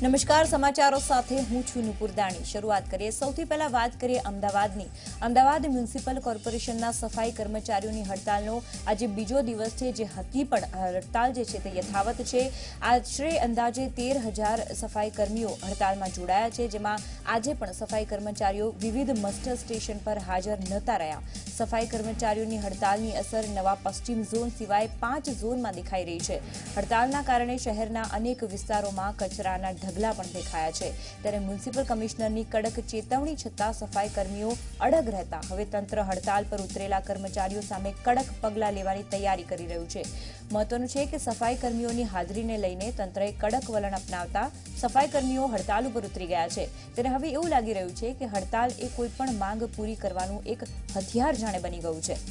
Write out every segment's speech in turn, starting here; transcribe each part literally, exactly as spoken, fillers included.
નમસ્કાર, સમાચારો સાથે હું છું નુપુર દાણી। શરૂઆત કરીએ સૌથી પહેલા વાત કરીએ અમદાવાદની। અમદાવાદ મ્યુનિસિપલ કોર્પોરેશનના સફાઈ કર્મચારીઓની હડતાલનો આજે બીજો દિવસ છે, જે હતી પણ હડતાલ જે છે તે યથાવત છે। આશરે અંદાજે તેર હજાર સફાઈ કર્મીઓ હડતાલમાં જોડાયા છે, જેમાં આજે પણ સફાઈ કર્મચારીઓ વિવિધ મસ્ટર સ્ટેશન પર હાજર નહોતા રહ્યા। સફાઈ કર્મચારીઓની હડતાલની અસર નવા પશ્ચિમ ઝોન સિવાય પાંચ ઝોનમાં દેખાઈ રહી છે। હડતાલના કારણે શહેરના અનેક વિસ્તારોમાં કચરાના ઢગલા પણ દેખાયા છે, ત્યારે મ્યુનિસિપલ કમિશનરની કડક ચેતવણી છતાં સફાઈ કર્મીઓ અડગ રહેતા હવે તંત્ર હડતાલ પર ઉતરેલા કર્મચારીઓ સામે કડક પગલાં લેવાની તૈયારી કરી રહ્યું છે। મહત્વનું છે કે સફાઈ કર્મીઓની હાજરીને લઈને તંત્રએ કડક વલણ અપનાવતા સફાઈ કર્મીઓ હડતાલ ઉપર ઉતરી ગયા છે, ત્યારે હવે એવું લાગી રહ્યું છે કે હડતાલ એ કોઈ પણ માંગ પૂરી કરવાનું એક હથિયાર જાણે બની ગયું છે।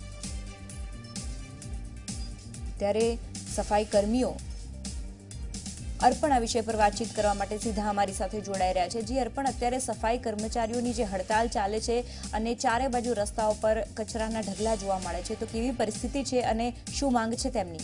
ત્યારે સફાઈ કર્મીઓ અર્પણ આ વિષય પર વાતચીત કરવા માટે સીધા અમારી સાથે જોડાઈ રહ્યા છે। જી અર્પણ, અત્યારે સફાઈ કર્મચારીઓની જે હડતાલ ચાલે છે અને ચારે બાજુ રસ્તાઓ પર કચરાના ઢગલા જોવા મળે છે, તો કેવી પરિસ્થિતિ છે અને શું માંગ છે તેમની?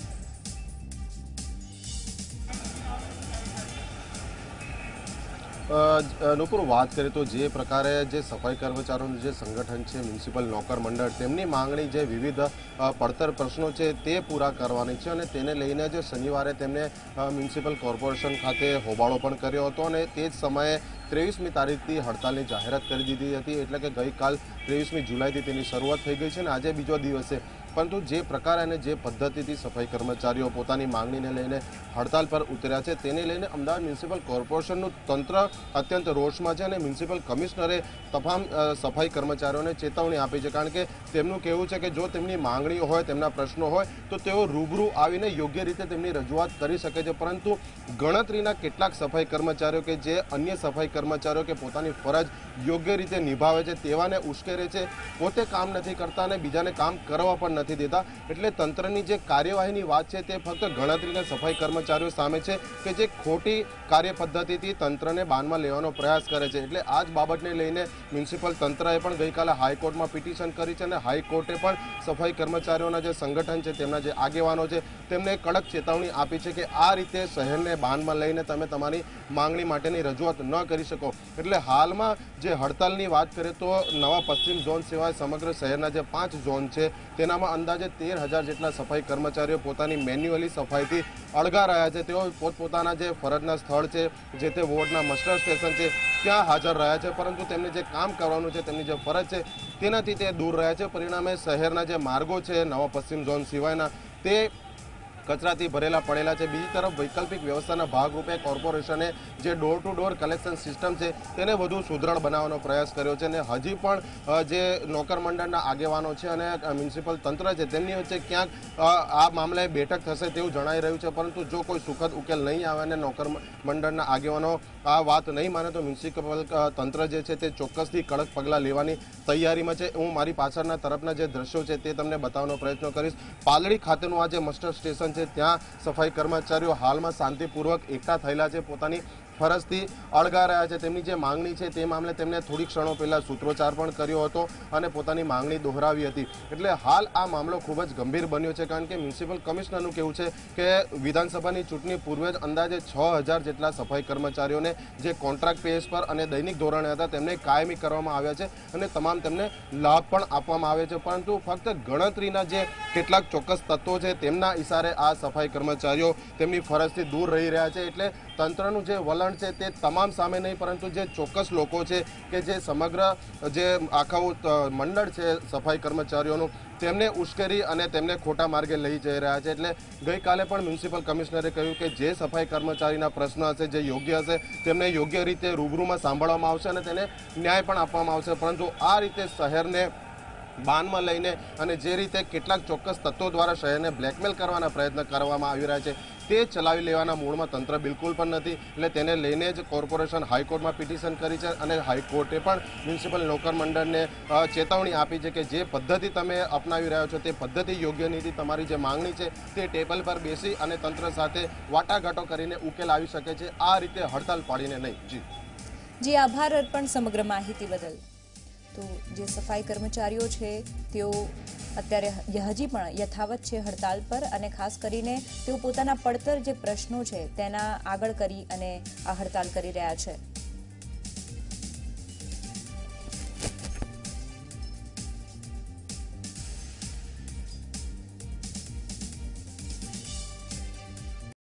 નુપુર, વાત કરીએ તો જે પ્રકારે જે સફાઈ કર્મચારીઓનું જે સંગઠન છે મ્યુનિસિપલ નોકર મંડળ, તેમની માંગણી જે વિવિધ પડતર પ્રશ્નો છે તે પૂરા કરવાની છે અને તેને લઈને જે શનિવારે તેમને મ્યુનિસિપલ કોર્પોરેશન ખાતે હોબાળો પણ કર્યો હતો અને તે જ સમયે ત્રેવીસમી તારીખથી હડતાલની જાહેરાત કરી દીધી હતી, એટલે કે ગઈકાલ ત્રેવીસમી જુલાઈથી તેની શરૂઆત થઈ ગઈ છે અને આજે બીજો દિવસ છે। પરંતુ જે પ્રકાર અને જે પદ્ધતિથી સફાઈ કર્મચારીઓ પોતાની માંગણીને લઈને હડતાલ પર ઉતર્યા છે, તેને લઈને અમદાવાદ મ્યુનિસિપલ કોર્પોરેશનનું તંત્ર અત્યંત રોષમાં છે અને મ્યુનિસિપલ કમિશનરે તમામ સફાઈ કર્મચારીઓને ચેતવણી આપી છે, કારણ કે તેમનું કહેવું છે કે જો તેમની માંગણીઓ હોય, તેમના પ્રશ્નો હોય તો તેઓ રૂબરૂ આવીને યોગ્ય રીતે તેમની રજૂઆત કરી શકે છે, પરંતુ ગણતરીના કેટલાક સફાઈ કર્મચારીઓ કે જે અન્ય સફાઈ કર્મચારીઓ કે પોતાની ફરજ યોગ્ય રીતે નિભાવે છે તેવાને ઉશ્કેરે છે, પોતે કામ નથી કરતા અને બીજાને કામ કરવા પણ નથી દેતા। એટલે તંત્રની જે કાર્યવાહીની વાત છે તે ફક્ત ગણતરીના સફાઈ કર્મચારીઓ સામે છે કે જે ખોટી કાર્ય પદ્ધતિથી તંત્રને બાનમાં લેવાનો પ્રયાસ કરે છે। એટલે આ જ બાબતને લઈને મ્યુનિસિપલ તંત્રએ પણ ગઈકાલે હાઈકોર્ટમાં પિટિશન કરી છે અને હાઈકોર્ટે પણ સફાઈ કર્મચારીઓના જે સંગઠન છે, તેમના જે આગેવાનો છે, તેમને કડક ચેતવણી આપી છે કે આ રીતે શહેરને બાનમાં લઈને તમે તમારી માંગણી માટેની રજૂઆત ન કરી શકો। એટલે હાલમાં જે હડતાલની વાત કરીએ તો નવા પશ્ચિમ ઝોન સિવાય સમગ્ર શહેરના જે પાંચ ઝોન છે તેનામાં અંદાજે તેર હજાર જેટલા સફાઈ કર્મચારીઓ પોતાની મેન્યુઅલી સફાઈથી અળગા રહ્યા છે। તેઓ પોતપોતાના જે ફરજના સ્થળ છે, જે તે વોર્ડના મસ્ટર સ્ટેશન છે, ત્યાં હાજર રહ્યા છે, પરંતુ તેમને જે કામ કરવાનું છે, તેમની જે ફરજ છે તેનાથી તે દૂર રહ્યા છે। પરિણામે શહેરના જે માર્ગો છે નવા પશ્ચિમ ઝોન સિવાયના તે કચરાથી ભરેલા પડેલા છે। બીજી તરફ વૈકલ્પિક વ્યવસ્થાના ભાગરૂપે કોર્પોરેશને જે door to door collection system છે તેને વધુ સુદૃઢ બનાવવાનો પ્રયાસ કર્યો છે અને હજી પણ જે નોકર મંડળના આગેવાનો છે અને મ્યુનિસિપલ તંત્ર છે તેમની વચ્ચે ક્યાંક આ મામલે બેઠક થશે તેવું જણાઈ રહ્યું છે, પરંતુ જો કોઈ સુખદ ઉકેલ નહીં આવે અને નોકર મંડળના આગેવાનો આ વાત નહીં માને તો મ્યુનિસિપલ તંત્ર જે છે તે ચોક્કસથી કડક પગલાં લેવાની તૈયારીમાં છે। હું મારી પાછળના તરફના જે દ્રશ્યો છે તે તમને બતાવવાનો પ્રયત્ન કરીશ। પાલડી ખાતેનું આ જે મસ્ટર સ્ટેશન છે ત્યાં સફાઈ કર્મચારીઓ હાલમાં શાંતિપૂર્વક એકઠા થયેલા છે, પોતાની ફરજથી અળગા રહ્યા છે। તેમની જે માંગણી છે તે મામલે તેમને થોડી ક્ષણો પહેલા સૂત્રોચ્ચાર પણ કર્યો હતો અને પોતાની માંગણી દોહરાવી હતી। એટલે હાલ આ મામલો ખૂબ જ ગંભીર બન્યો છે, કારણ કે મ્યુનિસિપલ કમિશનરનું કહેવું છે કે વિધાનસભાની ચૂંટણી પૂર્વે જ અંદાજે છ હજાર જેટલા સફાઈ કર્મચારીઓને જે કોન્ટ્રાક્ટ બેઝ પર અને દૈનિક ધોરણે હતા તેમને કાયમી કરવામાં આવ્યા છે અને તમામ તેમને લાભ પણ આપવામાં આવે છે, પરંતુ ફક્ત ગણતરીના જે કેટલાક ચોક્કસ તત્વો છે તેમના ઇશારે આ સફાઈ કર્મચારીઓ તેમની ફરજથી દૂર રહી રહ્યા છે। એટલે તંત્રનું જે વલણ છે તે તમામ સામે નહીં, પરંતુ જે ચોક્કસ લોકો છે કે જે સમગ્ર જે આખું મંડળ છે સફાઈ કર્મચારીઓનું તેમને ઉશ્કેરી અને તેમને ખોટા માર્ગે લઈ જઈ રહ્યા છે। એટલે ગઈકાલે પણ મ્યુનિસિપલ કમિશનરે કહ્યું કે જે સફાઈ કર્મચારીના પ્રશ્ન હશે, જે યોગ્ય હશે, તેમને યોગ્ય રીતે રૂબરૂમાં સાંભળવામાં આવશે અને તેને ન્યાય પણ આપવામાં આવશે, પરંતુ આ રીતે શહેરને બાનમાં લઈને અને જે રીતે કેટલાક ચોક્કસ તત્વો દ્વારા શહેરને બ્લેકમેલ કરવાના પ્રયત્ન કરવામાં આવી રહ્યા છે તે ચલાવી લેવાના મૂળમાં તંત્ર બિલકુલ પણ નથી। એટલે તેને લઈને જ કોર્પોરેશન હાઈકોર્ટમાં પિટિશન કરી છે અને હાઈકોર્ટે પણ મ્યુનિસિપલ નોકર મંડળને ચેતવણી આપી છે કે જે પદ્ધતિ તમે અપનાવી રહ્યા છો તે પદ્ધતિ યોગ્ય નથી। તમારી જે માંગણી છે તે ટેબલ પર બેસી અને તંત્ર સાથે વાટાઘાટો કરીને ઉકેલ આવી શકે છે, આ રીતે હડતાલ પાડીને નહીં। જી જી આભાર અર્પણ સમગ્ર માહિતી બદલ। તો જે સફાઈ કર્મચારીઓ છે તેઓ અત્યારે હજી પણ યથાવત છે હડતાલ પર અને ખાસ કરીને તેઓ પોતાના પડતર જે પ્રશ્નો છે તેના આગળ કરી અને આ હડતાલ કરી રહ્યા છે।